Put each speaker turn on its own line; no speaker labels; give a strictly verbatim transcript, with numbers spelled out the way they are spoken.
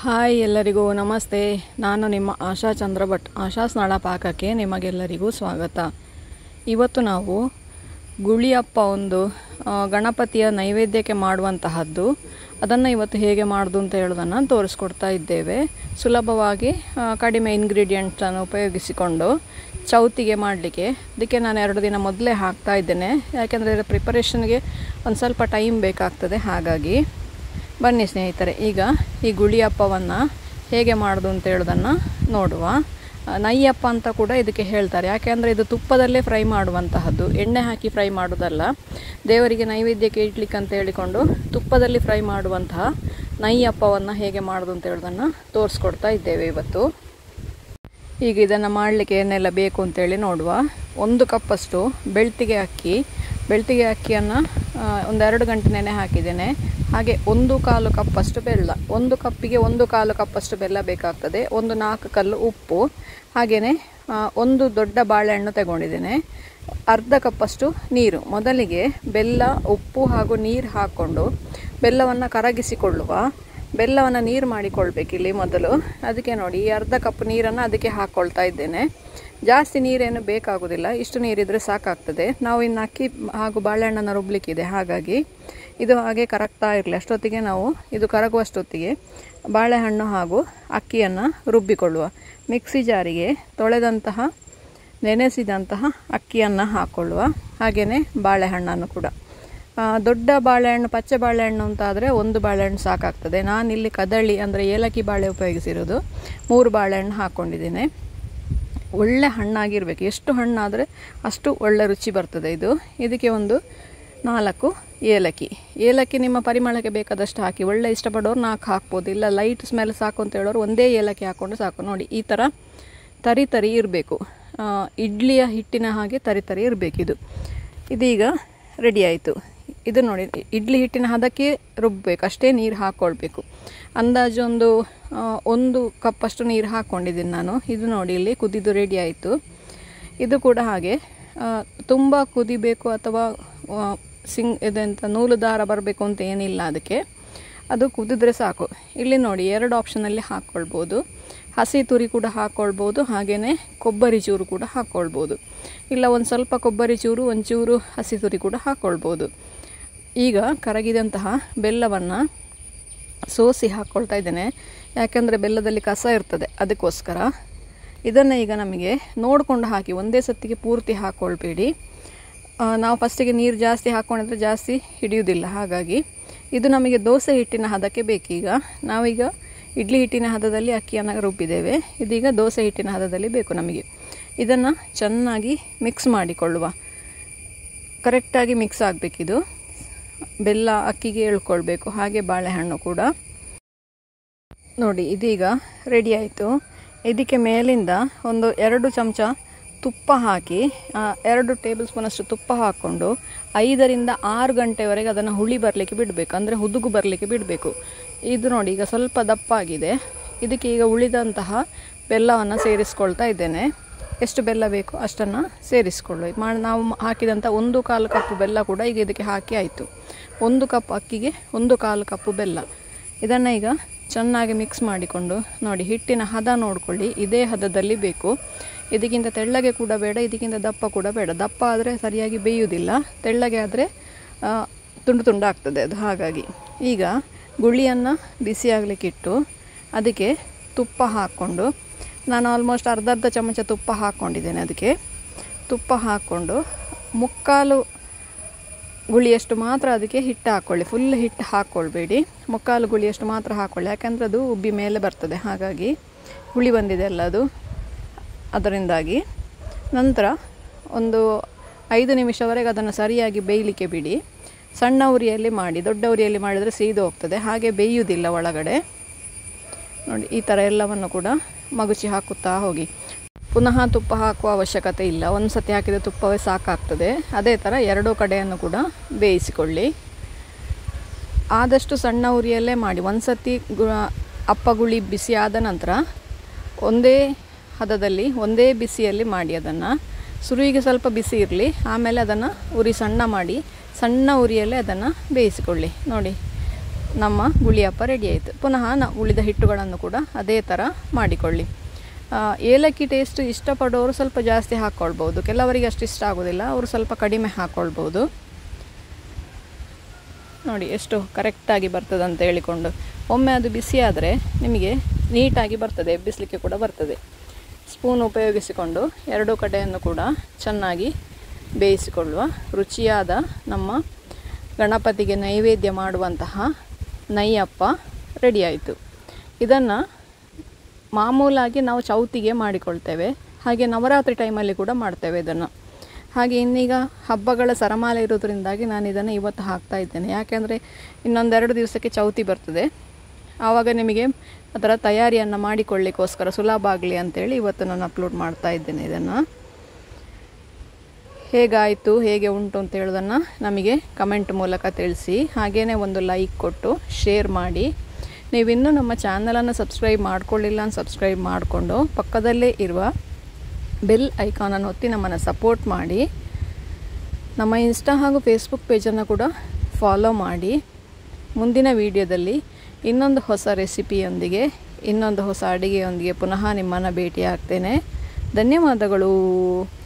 Hi ಎಲ್ಲರಿಗೂ ನಮಸ್ತೆ. ನಾನು ನಿಮ್ಮ ಆಶಾ ಚಂದ್ರ ಭಟ್. ಆಶಾ ಸ್ನಾಳ ಪಾಕಕ್ಕೆ ನಿಮಗೆಲ್ಲರಿಗೂ ಸ್ವಾಗತ. ಇವತ್ತು ನಾವು ಗುಳಿಯಪ್ಪ ಒಂದು ಗಣಪತಿಯ ನೈವೇದ್ಯಕ್ಕೆ ಮಾಡುವಂತಹದ್ದು, ಅದನ್ನು ಇವತ್ತು ಹೇಗೆ ಮಾಡೋದು ಅಂತ ಹೇಳೋದನ್ನು ತೋರಿಸ್ಕೊಡ್ತಾ ಇದ್ದೇವೆ. ಸುಲಭವಾಗಿ ಕಡಿಮೆ ಇಂಗ್ರೀಡಿಯೆಂಟ್ಸನ್ನು ಉಪಯೋಗಿಸಿಕೊಂಡು ಚೌತಿಗೆ ಮಾಡಲಿಕ್ಕೆ. ಅದಕ್ಕೆ ನಾನು ಎರಡು ದಿನ ಮೊದಲೇ ಹಾಕ್ತಾ ಇದ್ದೇನೆ, ಯಾಕೆಂದರೆ ಪ್ರಿಪರೇಷನ್ಗೆ ಒಂದು ಸ್ವಲ್ಪ ಟೈಮ್ ಬೇಕಾಗ್ತದೆ. ಹಾಗಾಗಿ ಬನ್ನಿ ಸ್ನೇಹಿತರೆ, ಈಗ ಈ ಗುಳಿಯಪ್ಪವನ್ನು ಹೇಗೆ ಮಾಡೋದು ಅಂತ ಹೇಳೋದನ್ನು ನೋಡುವ. ನೈಯಪ್ಪ ಅಂತ ಕೂಡ ಇದಕ್ಕೆ ಹೇಳ್ತಾರೆ, ಯಾಕೆಂದರೆ ಇದು ತುಪ್ಪದಲ್ಲೇ ಫ್ರೈ ಮಾಡುವಂತಹದ್ದು, ಎಣ್ಣೆ ಹಾಕಿ ಫ್ರೈ ಮಾಡೋದಲ್ಲ. ದೇವರಿಗೆ ನೈವೇದ್ಯಕ್ಕೆ ಇಡ್ಲಿಕ್ಕೆ ಅಂತ ಹೇಳಿಕೊಂಡು ತುಪ್ಪದಲ್ಲಿ ಫ್ರೈ ಮಾಡುವಂತಹ ನೈಯಪ್ಪವನ್ನು ಹೇಗೆ ಮಾಡೋದು ಅಂತ ಹೇಳೋದನ್ನು ತೋರಿಸ್ಕೊಡ್ತಾ ಇದ್ದೇವೆ ಇವತ್ತು. ಈಗ ಇದನ್ನು ಮಾಡಲಿಕ್ಕೆ ಏನೆಲ್ಲ ಬೇಕು ಅಂತೇಳಿ ನೋಡುವ. ಒಂದು ಕಪ್ಪಷ್ಟು ಬೆಳ್ತಿಗೆ ಅಕ್ಕಿ ಬೆಳ್ತಿಗೆ ಅಕ್ಕಿಯನ್ನು ಒಂದೆರಡು ಗಂಟೆ ನೆನೆ ಹಾಕಿದ್ದೇನೆ. ಹಾಗೆ ಒಂದು ಕಾಲು ಕಪ್ಪಷ್ಟು ಬೆಲ್ಲ, ಒಂದು ಕಪ್ಪಿಗೆ ಒಂದು ಕಾಲು ಕಪ್ಪಷ್ಟು ಬೆಲ್ಲ ಬೇಕಾಗ್ತದೆ. ಒಂದು ನಾಲ್ಕು ಕಲ್ಲು ಉಪ್ಪು, ಹಾಗೆಯೇ ಒಂದು ದೊಡ್ಡ ಬಾಳೆಹಣ್ಣು ತಗೊಂಡಿದ್ದೇನೆ. ಅರ್ಧ ಕಪ್ಪಷ್ಟು ನೀರು. ಮೊದಲಿಗೆ ಬೆಲ್ಲ, ಉಪ್ಪು ಹಾಗೂ ನೀರು ಹಾಕ್ಕೊಂಡು ಬೆಲ್ಲವನ್ನು ಕರಗಿಸಿಕೊಳ್ಳುವ. ಬೆಲ್ಲವನ್ನು ನೀರು ಮಾಡಿಕೊಳ್ಬೇಕಿಲ್ಲಿ ಮೊದಲು. ಅದಕ್ಕೆ ನೋಡಿ, ಈ ಅರ್ಧ ಕಪ್ ನೀರನ್ನು ಅದಕ್ಕೆ ಹಾಕ್ಕೊಳ್ತಾ ಇದ್ದೇನೆ. ಜಾಸ್ತಿ ನೀರೇನು ಬೇಕಾಗೋದಿಲ್ಲ, ಇಷ್ಟು ನೀರಿದ್ರೆ ಸಾಕಾಗ್ತದೆ. ನಾವು ಇನ್ನು ಅಕ್ಕಿ ಹಾಗೂ ಬಾಳೆಹಣ್ಣನ್ನು ರುಬ್ಲಿಕ್ಕಿದೆ, ಹಾಗಾಗಿ ಇದು ಹಾಗೆ ಕರಗ್ತಾ ಇರಲಿ. ಅಷ್ಟೊತ್ತಿಗೆ ನಾವು ಇದು ಕರಗುವಷ್ಟೊತ್ತಿಗೆ ಬಾಳೆಹಣ್ಣು ಹಾಗೂ ಅಕ್ಕಿಯನ್ನು ರುಬ್ಬಿಕೊಳ್ಳುವ. ಮಿಕ್ಸಿ ಜಾರಿಗೆ ತೊಳೆದಂತಹ ನೆನೆಸಿದಂತಹ ಅಕ್ಕಿಯನ್ನು ಹಾಕ್ಕೊಳ್ಳುವ, ಹಾಗೆಯೇ ಬಾಳೆಹಣ್ಣನ್ನು ಕೂಡ. ದೊಡ್ಡ ಬಾಳೆಹಣ್ಣು, ಪಚ್ಚೆ ಬಾಳೆಹಣ್ಣು ಅಂತಾದರೆ ಒಂದು ಬಾಳೆಹಣ್ಣು ಸಾಕಾಗ್ತದೆ. ನಾನಿಲ್ಲಿ ಕದಳಿ ಅಂದರೆ ಏಲಕ್ಕಿ ಬಾಳೆ ಉಪಯೋಗಿಸಿರೋದು. ಮೂರು ಬಾಳೆಹಣ್ಣು ಹಾಕ್ಕೊಂಡಿದ್ದೇನೆ. ಒಳ್ಳೆ ಹಣ್ಣಾಗಿರಬೇಕು, ಎಷ್ಟು ಹಣ್ಣಾದರೆ ಅಷ್ಟು ಒಳ್ಳೆ ರುಚಿ ಬರ್ತದೆ ಇದು. ಇದಕ್ಕೆ ಒಂದು ನಾಲ್ಕು ಏಲಕ್ಕಿ ಏಲಕ್ಕಿ ನಿಮ್ಮ ಪರಿಮಳಕ್ಕೆ ಬೇಕಾದಷ್ಟು ಹಾಕಿ. ಒಳ್ಳೆ ಇಷ್ಟಪಡೋರು ನಾಲ್ಕು ಹಾಕ್ಬೋದು, ಇಲ್ಲ ಲೈಟ್ ಸ್ಮೆಲ್ ಸಾಕು ಅಂತ ಹೇಳೋರು ಒಂದೇ ಏಲಕ್ಕಿ ಹಾಕ್ಕೊಂಡು ಸಾಕು. ನೋಡಿ, ಈ ಥರ ತರಿ ತರಿ ಇರಬೇಕು, ಇಡ್ಲಿಯ ಹಿಟ್ಟಿನ ಹಾಗೆ ತರಿ ತರಿ ಇರಬೇಕಿದು. ಇದೀಗ ರೆಡಿ ಆಯಿತು. ಇದು ನೋಡಿ, ಇಡ್ಲಿ ಹಿಟ್ಟಿನ ಹದಕ್ಕೆ ರುಬ್ಬಬೇಕು, ಅಷ್ಟೇ ನೀರು ಹಾಕ್ಕೊಳ್ಬೇಕು. ಅಂದಾಜು ಒಂದು ಒಂದು ಕಪ್ಪಷ್ಟು ನೀರು ಹಾಕ್ಕೊಂಡಿದ್ದೀನಿ ನಾನು. ಇದು ನೋಡಿ, ಇಲ್ಲಿ ಕುದಿದು ರೆಡಿ ಆಯಿತು. ಇದು ಕೂಡ ಹಾಗೆ ತುಂಬ ಕುದಿಬೇಕು ಅಥವಾ ಸಿಂಗ್ ಇದೆಂತ ನೂಲು ದಾರ ಬರಬೇಕು ಅಂತ ಏನಿಲ್ಲ ಅದಕ್ಕೆ, ಅದು ಕುದಿದ್ರೆ ಸಾಕು. ಇಲ್ಲಿ ನೋಡಿ, ಎರಡು ಆಪ್ಷನಲ್ಲಿ ಹಾಕ್ಕೊಳ್ಬೋದು. ಹಸಿ ತುರಿ ಕೂಡ ಹಾಕ್ಕೊಳ್ಬೋದು, ಹಾಗೆಯೇ ಕೊಬ್ಬರಿ ಚೂರು ಕೂಡ ಹಾಕ್ಕೊಳ್ಬೋದು. ಇಲ್ಲ ಒಂದು ಸ್ವಲ್ಪ ಕೊಬ್ಬರಿ ಚೂರು, ಒಂಚೂರು ಹಸಿ ತುರಿ ಕೂಡ ಹಾಕ್ಕೊಳ್ಬೋದು. ಈಗ ಕರಗಿದಂತಹ ಬೆಲ್ಲವನ್ನು ಸೋಸಿ ಹಾಕ್ಕೊಳ್ತಾ ಇದ್ದೇನೆ, ಯಾಕೆಂದರೆ ಬೆಲ್ಲದಲ್ಲಿ ಕಸ ಇರ್ತದೆ, ಅದಕ್ಕೋಸ್ಕರ. ಇದನ್ನು ಈಗ ನಮಗೆ ನೋಡಿಕೊಂಡು ಹಾಕಿ, ಒಂದೇ ಸತ್ತಿಗೆ ಪೂರ್ತಿ ಹಾಕ್ಕೊಳ್ಬೇಡಿ. ನಾವು ಫಸ್ಟಿಗೆ ನೀರು ಜಾಸ್ತಿ ಹಾಕ್ಕೊಂಡಿದ್ರೆ ಜಾಸ್ತಿ ಹಿಡಿಯುವುದಿಲ್ಲ. ಹಾಗಾಗಿ ಇದು ನಮಗೆ ದೋಸೆ ಹಿಟ್ಟಿನ ಹದಕ್ಕೆ ಬೇಕೀಗ. ನಾವೀಗ ಇಡ್ಲಿ ಹಿಟ್ಟಿನ ಹದದಲ್ಲಿ ಅಕ್ಕಿಯನ್ನು ರುಬ್ಬಿದ್ದೇವೆ, ಇದೀಗ ದೋಸೆ ಹಿಟ್ಟಿನ ಹದದಲ್ಲಿ ಬೇಕು ನಮಗೆ. ಇದನ್ನು ಚೆನ್ನಾಗಿ ಮಿಕ್ಸ್ ಮಾಡಿಕೊಳ್ಳುವ. ಕರೆಕ್ಟಾಗಿ ಮಿಕ್ಸ್ ಆಗಬೇಕಿದು. ಬೆಲ್ಲ ಅಕ್ಕಿಗೆ ಎಳ್ಕೊಳ್ಬೇಕು, ಹಾಗೆ ಬಾಳೆಹಣ್ಣು ಕೂಡ. ನೋಡಿ, ಇದೀಗ ರೆಡಿ ಆಯಿತು. ಇದಕ್ಕೆ ಮೇಲಿಂದ ಒಂದು ಎರಡು ಚಮಚ ತುಪ್ಪ ಹಾಕಿ, ಎರಡು ಟೇಬಲ್ ಸ್ಪೂನಷ್ಟು ತುಪ್ಪ ಹಾಕ್ಕೊಂಡು ಐದರಿಂದ ಆರು ಗಂಟೆವರೆಗೆ ಅದನ್ನು ಹುಳಿ ಬರಲಿಕ್ಕೆ ಬಿಡಬೇಕು, ಅಂದರೆ ಹುದುಗು ಬರಲಿಕ್ಕೆ ಬಿಡಬೇಕು. ಇದು ನೋಡಿ, ಈಗ ಸ್ವಲ್ಪ ದಪ್ಪ ಆಗಿದೆ. ಇದಕ್ಕೆ ಈಗ ಉಳಿದಂತಹ ಬೆಲ್ಲವನ್ನು ಸೇರಿಸ್ಕೊಳ್ತಾ ಇದ್ದೇನೆ. ಎಷ್ಟು ಬೆಲ್ಲ ಬೇಕು ಅಷ್ಟನ್ನು ಸೇರಿಸ್ಕೊಳ್ಳಿ. ಮಾಡಿ ನಾವು ಹಾಕಿದಂಥ ಒಂದು ಕಾಲು ಕಪ್ಪು ಬೆಲ್ಲ ಕೂಡ ಈಗ ಇದಕ್ಕೆ ಹಾಕಿ ಆಯಿತು. ಒಂದು ಕಪ್ ಅಕ್ಕಿಗೆ ಒಂದು ಕಾಲು ಕಪ್ಪು ಬೆಲ್ಲ. ಇದನ್ನು ಈಗ ಚೆನ್ನಾಗಿ ಮಿಕ್ಸ್ ಮಾಡಿಕೊಂಡು ನೋಡಿ, ಹಿಟ್ಟಿನ ಹದ ನೋಡಿಕೊಳ್ಳಿ, ಇದೇ ಹದದಲ್ಲಿ ಬೇಕು. ಇದಕ್ಕಿಂತ ತೆಳ್ಳಗೆ ಕೂಡ ಬೇಡ, ಇದಕ್ಕಿಂತ ದಪ್ಪ ಕೂಡ ಬೇಡ. ದಪ್ಪ ಆದರೆ ಸರಿಯಾಗಿ ಬೇಯುವುದಿಲ್ಲ, ತೆಳ್ಳಗೆ ಆದರೆ ತುಂಡು ತುಂಡು ಆಗ್ತದೆ ಅದು. ಹಾಗಾಗಿ ಈಗ ಗುಳಿಯನ್ನು ಬಿಸಿ ಆಗಲಿಕ್ಕಿಟ್ಟು ಅದಕ್ಕೆ ತುಪ್ಪ ಹಾಕ್ಕೊಂಡು, ನಾನು ಆಲ್ಮೋಸ್ಟ್ ಅರ್ಧ ಅರ್ಧ ಚಮಚ ತುಪ್ಪ ಹಾಕ್ಕೊಂಡಿದ್ದೇನೆ. ಅದಕ್ಕೆ ತುಪ್ಪ ಹಾಕ್ಕೊಂಡು ಮುಕ್ಕಾಲು ಗುಳಿಯಷ್ಟು ಮಾತ್ರ ಅದಕ್ಕೆ ಹಿಟ್ಟು ಹಾಕ್ಕೊಳ್ಳಿ. ಫುಲ್ ಹಿಟ್ಟು ಹಾಕ್ಕೊಳ್ಬೇಡಿ, ಮುಕ್ಕಾಲು ಗುಳಿಯಷ್ಟು ಮಾತ್ರ ಹಾಕ್ಕೊಳ್ಳಿ, ಯಾಕೆಂದರೆ ಅದು ಉಬ್ಬಿ ಮೇಲೆ ಬರ್ತದೆ. ಹಾಗಾಗಿ ಹುಳಿ ಬಂದಿದೆ ಅಲ್ಲ ಅದು, ಅದರಿಂದಾಗಿ. ನಂತರ ಒಂದು ಐದು ನಿಮಿಷವರೆಗೆ ಅದನ್ನು ಸರಿಯಾಗಿ ಬೇಯಲಿಕ್ಕೆ ಬಿಡಿ. ಸಣ್ಣ ಉರಿಯಲ್ಲಿ ಮಾಡಿ, ದೊಡ್ಡ ಉರಿಯಲ್ಲಿ ಮಾಡಿದರೆ ಸೀದು ಹೋಗ್ತದೆ, ಹಾಗೆ ಬೇಯುವುದಿಲ್ಲ ಒಳಗಡೆ. ನೋಡಿ, ಈ ಥರ ಎಲ್ಲವನ್ನು ಕೂಡ ಮಗುಚಿ ಹಾಕುತ್ತಾ ಹೋಗಿ. ಪುನಃ ತುಪ್ಪ ಹಾಕುವ ಅವಶ್ಯಕತೆ ಇಲ್ಲ, ಒಂದು ಸತಿ ಹಾಕಿದ ತುಪ್ಪವೇ ಸಾಕಾಗ್ತದೆ. ಅದೇ ಥರ ಎರಡೂ ಕಡೆಯನ್ನು ಕೂಡ ಬೇಯಿಸಿಕೊಳ್ಳಿ. ಆದಷ್ಟು ಸಣ್ಣ ಉರಿಯಲ್ಲೇ ಮಾಡಿ. ಒಂದು ಸತಿ ಗು ಅಪ್ಪ ಗುಳಿ ಬಿಸಿ ಆದ ನಂತರ ಒಂದೇ ಹದದಲ್ಲಿ ಒಂದೇ ಬಿಸಿಯಲ್ಲಿ ಮಾಡಿ ಅದನ್ನು. ಸುರುವಿಗೆ ಸ್ವಲ್ಪ ಬಿಸಿ ಇರಲಿ, ಆಮೇಲೆ ಅದನ್ನು ಉರಿ ಸಣ್ಣ ಮಾಡಿ ಸಣ್ಣ ಉರಿಯಲ್ಲೇ ಅದನ್ನು ಬೇಯಿಸಿಕೊಳ್ಳಿ. ನೋಡಿ, ನಮ್ಮ ಗುಳಿಯಪ್ಪ ರೆಡಿ ಆಯಿತು. ಪುನಃ ನಾವು ಉಳಿದ ಹಿಟ್ಟುಗಳನ್ನು ಕೂಡ ಅದೇ ಥರ ಮಾಡಿಕೊಳ್ಳಿ. ಏಲಕ್ಕಿ ಟೇಸ್ಟ್ ಇಷ್ಟಪಡೋರು ಸ್ವಲ್ಪ ಜಾಸ್ತಿ ಹಾಕ್ಕೊಳ್ಬೋದು, ಕೆಲವರಿಗೆ ಅಷ್ಟು ಇಷ್ಟ ಆಗೋದಿಲ್ಲ, ಅವರು ಸ್ವಲ್ಪ ಕಡಿಮೆ ಹಾಕ್ಕೊಳ್ಬೋದು. ನೋಡಿ ಎಷ್ಟು ಕರೆಕ್ಟಾಗಿ ಬರ್ತದೆ ಅಂತ ಹೇಳಿಕೊಂಡು. ಒಮ್ಮೆ ಅದು ಬಿಸಿ ಆದರೆ ನಿಮಗೆ ನೀಟಾಗಿ ಬರ್ತದೆ, ಎಬ್ಬಿಸಲಿಕ್ಕೆ ಕೂಡ ಬರ್ತದೆ. ಸ್ಪೂನ್ ಉಪಯೋಗಿಸಿಕೊಂಡು ಎರಡೂ ಕಡೆಯನ್ನು ಕೂಡ ಚೆನ್ನಾಗಿ ಬೇಯಿಸಿಕೊಳ್ಳುವ. ರುಚಿಯಾದ ನಮ್ಮ ಗಣಪತಿಗೆ ನೈವೇದ್ಯ ಮಾಡುವಂತಹ ನೈಯಪ್ಪ ರೆಡಿಯಾಯಿತು. ಇದನ್ನು ಮಾಮೂಲಾಗಿ ನಾವು ಚೌತಿಗೆ ಮಾಡಿಕೊಳ್ತೇವೆ, ಹಾಗೆ ನವರಾತ್ರಿ ಟೈಮಲ್ಲಿ ಕೂಡ ಮಾಡ್ತೇವೆ ಇದನ್ನು. ಹಾಗೆ ಇನ್ನೀಗ ಹಬ್ಬಗಳ ಸರಮಾಲೆ ಇರೋದ್ರಿಂದಾಗಿ ನಾನು ಇದನ್ನು ಇವತ್ತು ಹಾಕ್ತಾ ಇದ್ದೇನೆ. ಯಾಕೆಂದರೆ ಇನ್ನೊಂದೆರಡು ದಿವಸಕ್ಕೆ ಚೌತಿ ಬರ್ತದೆ, ಆವಾಗ ನಿಮಗೆ ಅದರ ತಯಾರಿಯನ್ನು ಮಾಡಿಕೊಳ್ಳಿಕ್ಕೋಸ್ಕರ ಸುಲಭ ಆಗಲಿ ಅಂತೇಳಿ ಇವತ್ತು ನಾನು ಅಪ್ಲೋಡ್ ಮಾಡ್ತಾ ಇದ್ದೇನೆ. ಇದನ್ನು ಹೇಗಾಯಿತು, ಹೇಗೆ ಉಂಟು ಅಂತ ಹೇಳೋದನ್ನು ನಮಗೆ ಕಮೆಂಟ್ ಮೂಲಕ ತಿಳಿಸಿ. ಹಾಗೆಯೇ ಒಂದು ಲೈಕ್ ಕೊಟ್ಟು ಶೇರ್ ಮಾಡಿ. ನೀವಿನ್ನೂ ನಮ್ಮ ಚಾನಲನ್ನು ಸಬ್ಸ್ಕ್ರೈಬ್ ಮಾಡ್ಕೊಳ್ಳಿಲ್ಲ ಅಂತ ಸಬ್ಸ್ಕ್ರೈಬ್ ಮಾಡಿಕೊಂಡು ಪಕ್ಕದಲ್ಲೇ ಇರುವ ಬೆಲ್ ಐಕಾನನ್ನು ಒತ್ತಿ ನಮ್ಮನ್ನು ಸಪೋರ್ಟ್ ಮಾಡಿ. ನಮ್ಮ ಇನ್ಸ್ಟಾ ಹಾಗೂ ಫೇಸ್ಬುಕ್ ಪೇಜನ್ನು ಕೂಡ ಫಾಲೋ ಮಾಡಿ. ಮುಂದಿನ ವಿಡಿಯೋದಲ್ಲಿ ಇನ್ನೊಂದು ಹೊಸ ರೆಸಿಪಿಯೊಂದಿಗೆ, ಇನ್ನೊಂದು ಹೊಸ ಅಡುಗೆಯೊಂದಿಗೆ ಪುನಃ ನಿಮ್ಮನ್ನು ಭೇಟಿ ಆಗ್ತೇನೆ. ಧನ್ಯವಾದಗಳು.